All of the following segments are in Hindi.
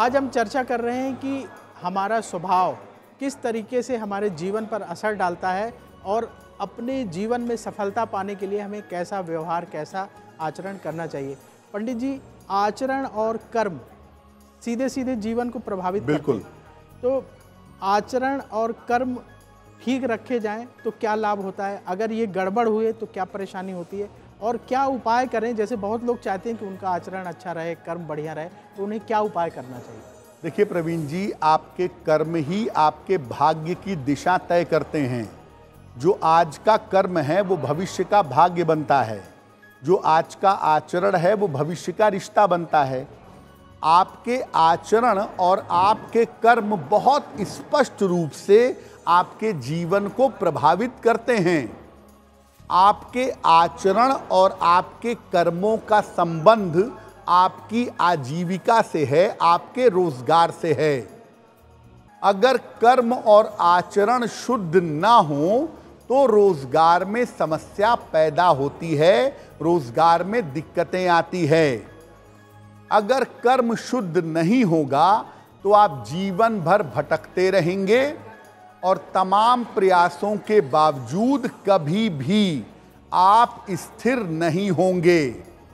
आज हम चर्चा कर रहे हैं कि हमारा स्वभाव किस तरीके से हमारे जीवन पर असर डालता है और अपने जीवन में सफलता पाने के लिए हमें कैसा व्यवहार, कैसा आचरण करना चाहिए। पंडित जी, आचरण और कर्म सीधे सीधे जीवन को प्रभावित करते हैं। तो आचरण और कर्म ठीक रखे जाएं तो क्या लाभ होता है, अगर ये गड़बड़ हुए तो क्या परेशानी होती है और क्या उपाय करें। जैसे बहुत लोग चाहते हैं कि उनका आचरण अच्छा रहे, कर्म बढ़िया रहे, तो उन्हें क्या उपाय करना चाहिए? देखिए प्रवीण जी, आपके कर्म ही आपके भाग्य की दिशा तय करते हैं। जो आज का कर्म है वो भविष्य का भाग्य बनता है, जो आज का आचरण है वो भविष्य का रिश्ता बनता है। आपके आचरण और आपके कर्म बहुत स्पष्ट रूप से आपके जीवन को प्रभावित करते हैं। आपके आचरण और आपके कर्मों का संबंध आपकी आजीविका से है, आपके रोजगार से है। अगर कर्म और आचरण शुद्ध ना हो तो रोजगार में समस्या पैदा होती है, रोजगार में दिक्कतें आती है। अगर कर्म शुद्ध नहीं होगा तो आप जीवन भर भटकते रहेंगे और तमाम प्रयासों के बावजूद कभी भी आप स्थिर नहीं होंगे।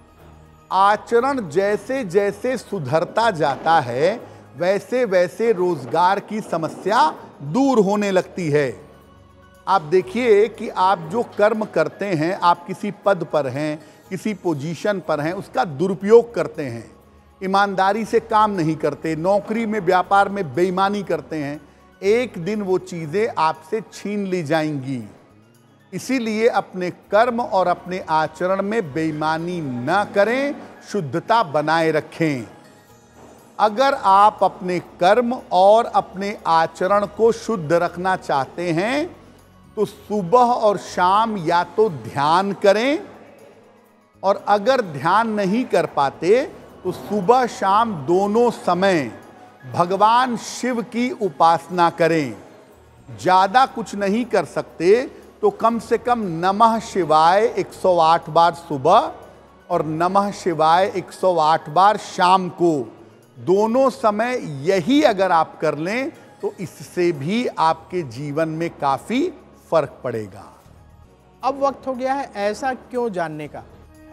आचरण जैसे जैसे सुधरता जाता है वैसे वैसे रोजगार की समस्या दूर होने लगती है। आप देखिए कि आप जो कर्म करते हैं, आप किसी पद पर हैं, किसी पोजीशन पर हैं, उसका दुरुपयोग करते हैं, ईमानदारी से काम नहीं करते, नौकरी में व्यापार में बेईमानी करते हैं, एक दिन वो चीज़ें आपसे छीन ली जाएंगी। इसीलिए अपने कर्म और अपने आचरण में बेईमानी न करें, शुद्धता बनाए रखें। अगर आप अपने कर्म और अपने आचरण को शुद्ध रखना चाहते हैं तो सुबह और शाम या तो ध्यान करें, और अगर ध्यान नहीं कर पाते तो सुबह शाम दोनों समय भगवान शिव की उपासना करें। ज़्यादा कुछ नहीं कर सकते तो कम से कम नमः शिवाय 108 बार सुबह और नमः शिवाय 108 बार शाम को, दोनों समय यही अगर आप कर लें तो इससे भी आपके जीवन में काफ़ी फर्क पड़ेगा। अब वक्त हो गया है ऐसा क्यों जानने का।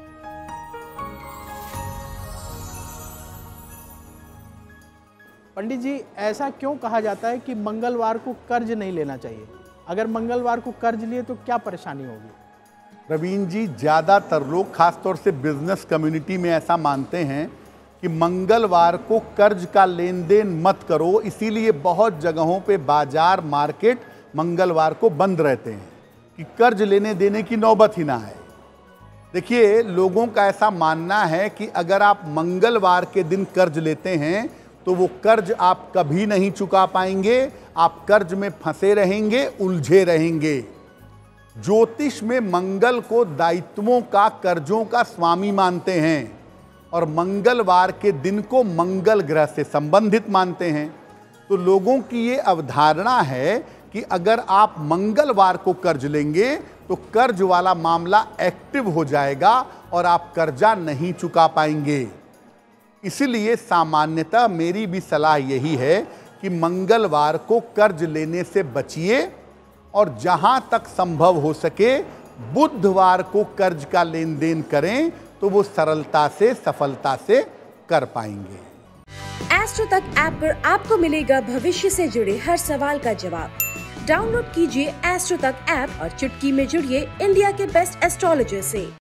पंडित जी, ऐसा क्यों कहा जाता है कि मंगलवार को कर्ज नहीं लेना चाहिए? अगर मंगलवार को कर्ज लिए तो क्या परेशानी होगी? प्रवीण जी, ज़्यादातर लोग खासतौर से बिजनेस कम्युनिटी में ऐसा मानते हैं कि मंगलवार को कर्ज का लेन देन मत करो, इसीलिए बहुत जगहों पे बाजार मार्केट मंगलवार को बंद रहते हैं कि कर्ज लेने देने की नौबत ही ना है। देखिए, लोगों का ऐसा मानना है कि अगर आप मंगलवार के दिन कर्ज लेते हैं तो वो कर्ज आप कभी नहीं चुका पाएंगे, आप कर्ज में फंसे रहेंगे, उलझे रहेंगे। ज्योतिष में मंगल को दायित्वों का, कर्जों का स्वामी मानते हैं और मंगलवार के दिन को मंगल ग्रह से संबंधित मानते हैं। तो लोगों की ये अवधारणा है कि अगर आप मंगलवार को कर्ज लेंगे तो कर्ज वाला मामला एक्टिव हो जाएगा और आप कर्जा नहीं चुका पाएंगे। इसलिए सामान्यतः मेरी भी सलाह यही है कि मंगलवार को कर्ज लेने से बचिए और जहां तक संभव हो सके बुधवार को कर्ज का लेन देन करें तो वो सरलता से, सफलता से कर पाएंगे। एस्ट्रो तक ऐप पर आपको मिलेगा भविष्य से जुड़े हर सवाल का जवाब। डाउनलोड कीजिए एस्ट्रो तक ऐप और चुटकी में जुड़िए इंडिया के बेस्ट एस्ट्रोलॉजर से।